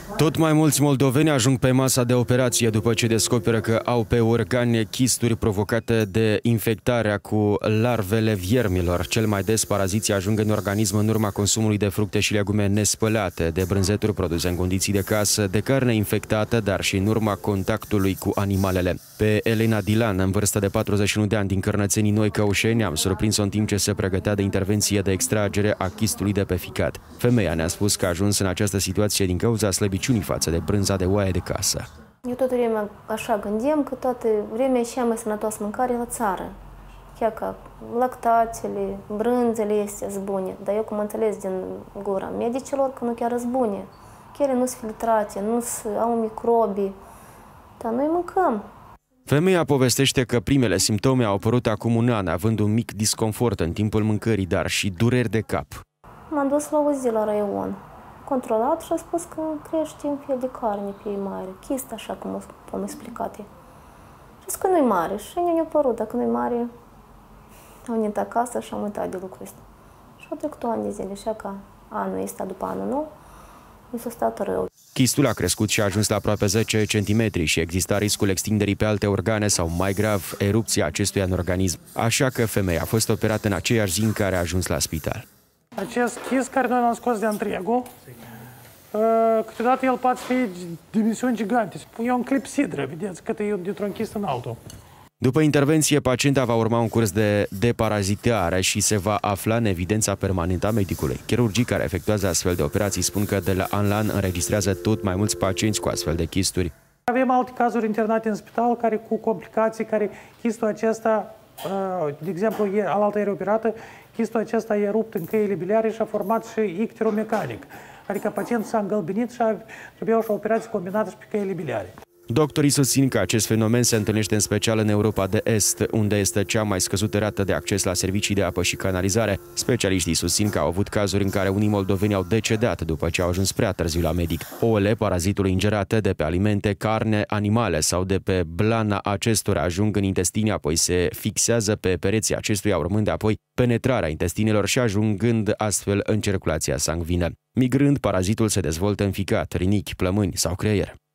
Tot mai mulți moldoveni ajung pe masa de operație după ce descoperă că au pe organe chisturi provocate de infectarea cu larvele viermilor. Cel mai des paraziții ajung în organism în urma consumului de fructe și legume nespălate, de brânzeturi produse în condiții de casă, de carne infectată, dar și în urma contactului cu animalele. Pe Elena Dilan, în vârstă de 41 de ani, din Cărnățenii Noi Căușeni, am surprins-o în timp ce se pregătea de intervenție de extragere a chistului de pe ficat. Femeia ne-a spus că a ajuns în această situație din cauza slăbiciunii față de brânza de oaie de casă. Eu tot vremea așa gândim că toată vremea e cea mai sănătoasă mâncare la țară. Chiar că lactatele, brânzele este bune, dar eu cum înțeles din gura medicilor că nu chiar sunt bune. Chiar nu sunt filtrate, nu au microbi, dar noi mâncăm. Femeia povestește că primele simptome au apărut acum un an, având un mic disconfort în timpul mâncării, dar și dureri de cap. M-am dus la o zi la raion, controlat și a spus că crește un fel de carne pe ei mare, chistă, așa cum am explicat. Și că nu-i mare și ne-a părut, dacă nu-i mare, am venit acasă și am uitat de lucrul ăsta. Și au trecut ani de zile, așa că anul ăsta după anul nou, mi s-a stat rău. Chistul a crescut și a ajuns la aproape 10 cm și exista riscul extinderii pe alte organe sau, mai grav, erupția acestuia în organism. Așa că femeia a fost operată în aceeași zi în care a ajuns la spital. Acest chist care noi l-am scos de întregul, câteodată el poate fi dimensiuni gigante. E un clepsidră, vedeți, cât e dintr-un chist în altul. După intervenție, pacienta va urma un curs de deparazitare și se va afla în evidența permanentă a medicului. Chirurgii care efectuează astfel de operații spun că de la an la an înregistrează tot mai mulți pacienți cu astfel de chisturi. Avem alte cazuri internate în spital care cu complicații, care chistul acesta, de exemplu, alaltă era operată, chistul acesta e rupt în căile biliare și a format și icteromecanic. Adică pacientul s-a îngălbenit și trebuia și o operație combinată și pe căile biliare. Doctorii susțin că acest fenomen se întâlnește în special în Europa de Est, unde este cea mai scăzută rată de acces la servicii de apă și canalizare. Specialiștii susțin că au avut cazuri în care unii moldoveni au decedat după ce au ajuns prea târziu la medic. Ouăle, parazitului ingerate de pe alimente, carne, animale sau de pe blana acestora ajung în intestine, apoi se fixează pe pereții acestuia, urmând apoi penetrarea intestinelor și ajungând astfel în circulația sanguină. Migrând, parazitul se dezvoltă în ficat, rinichi, plămâni sau creier.